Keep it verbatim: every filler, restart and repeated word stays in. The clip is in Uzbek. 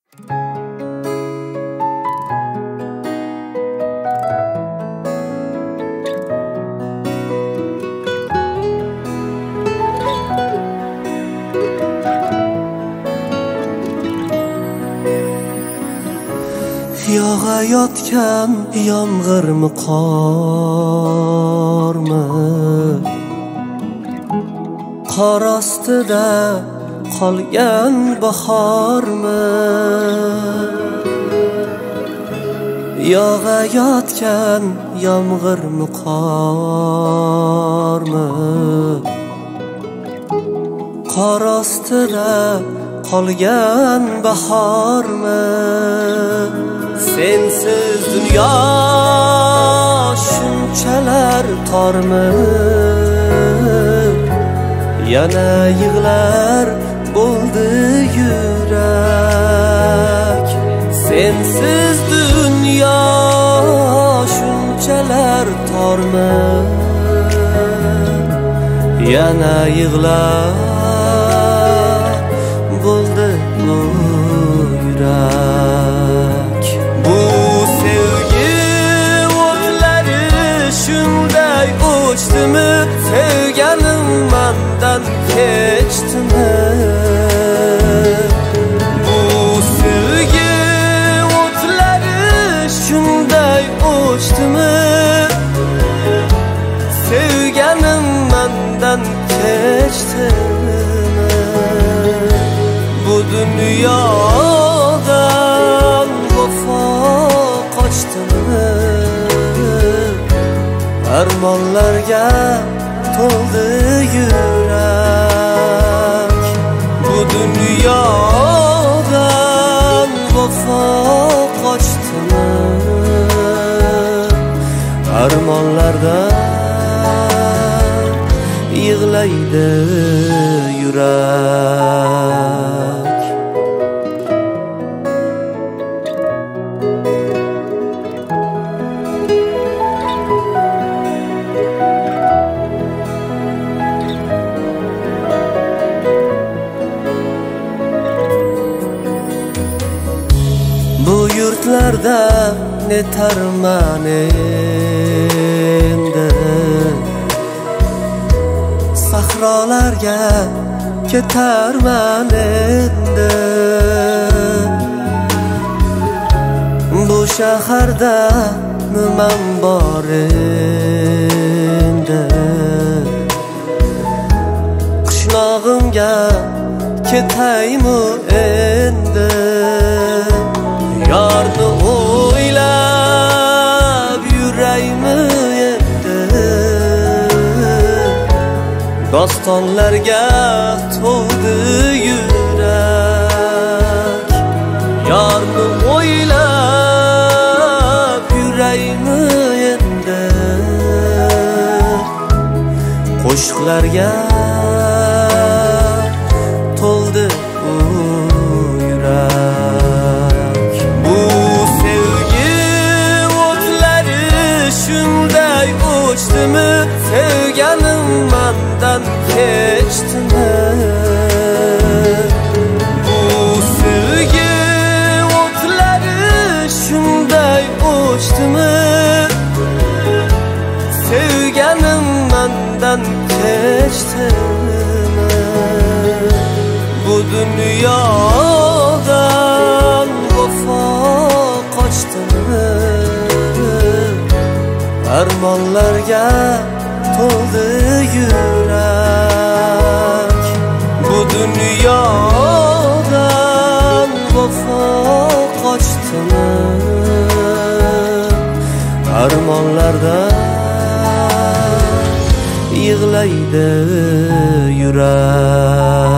Yog'ayotgan yomg'irmi qormi, qor ostida qolgan bahormi? Yog'ayotgan yomg'irmi qormi, qor ostida qolgan bahormi? Sensiz dunyo shunchalar tormi, yana yig'lar bo'ldi yurak. Sensiz dunyo shunchalar tormi, yana yig'lar bo'ldi bu yurak. Bu sevgi o'tlari shunday o'chdimi, sevganim mendan kechdimi? Bu sevgi o'tlari shunday o'chdimi, sevganim mendan kechdimi? Bu dunyodan vafo qochdimi, armonlarga to'ldi yurak. Bu dunyodan vafo qochdimi, armonlardan yig'laydi yurak. Bu yurtlarda netarman endi, sahrolarga ketarman endi. Bu shaharda nimam bor endi, qishlog'imga ketaymi endi? Yarni o'ylab yuraymi endi, dostonlarga to'ldi yurak. Yarni o'ylab yuraymi endi, qo'shiqlarga to'ldi bu yurak. Bu sevgi o'tlari shunday o'chdimi, sevganim mendan kechdimi? Bu sevgi o'tlari shunday o'chdimi, sevganim mendan kechdimi? Bu dunyodan vafo qochdimi, armonlarga to'ldi yurak. Bu dunyodan vafo qochdimi, armonlardan yig'laydi yurak.